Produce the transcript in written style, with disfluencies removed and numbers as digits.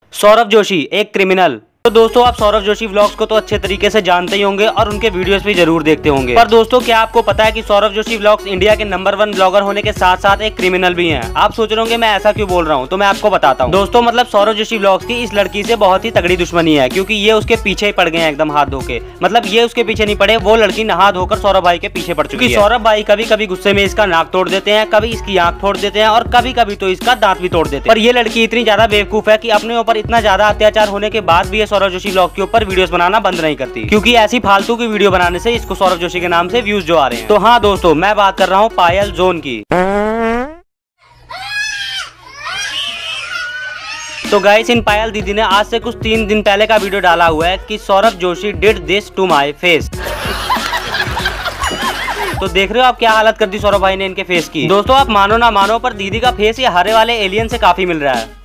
सौरभ जोशी एक क्रिमिनल। तो दोस्तों आप सौरभ जोशी व्लॉग्स को तो अच्छे तरीके से जानते ही होंगे और उनके वीडियोस भी जरूर देखते होंगे। पर दोस्तों क्या आपको पता है कि सौरभ जोशी व्लॉग्स इंडिया के नंबर 1 ब्लॉगर होने के साथ साथ एक क्रिमिनल भी हैं। आप सोच रहे होंगे मैं ऐसा क्यों बोल रहा हूँ, तो मैं आपको बताता हूँ। दोस्तों मतलब सौरभ जोशी व्लॉग्स की इस लड़की से बहुत ही तगड़ी दुश्मनी है, क्योंकि ये उसके पीछे ही पड़ गए हैं एकदम हाथ धो के। मतलब ये उसके पीछे नहीं पड़े, वो लड़की नहा धोकर सौरभ भाई के पीछे पड़ चुकी है। सौरभ भाई कभी कभी गुस्से में इसका नाक तोड़ देते हैं, कभी इसकी आंख फोड़ देते हैं और कभी कभी तो इसका दांत भी तोड़ देते हैं। पर ये लड़की इतनी ज्यादा बेवकूफ है कि अपने ऊपर इतना ज्यादा अत्याचार होने के बाद भी ये सौरभ जोशी व्लॉग के ऊपर वीडियोस बनाना बंद नहीं करती, क्योंकि ऐसी फालतू की वीडियो बनाने से इसको सौरभ जोशी के नाम से व्यूज जो आ रहे हैं। तो हाँ दोस्तों मैं बात कर रहा हूँ पायल जोन की। तो गाइस इन पायल दीदी ने आज से कुछ 3 दिन पहले का वीडियो डाला हुआ है कि Saurabh Joshi did this to my face. तो देख रहे हो आप क्या हालत कर दी सौरभ भाई ने इनके फेस की। दोस्तों आप मानो ना मानो पर दीदी का फेस ये हरे वाले एलियन से काफी मिल रहा है।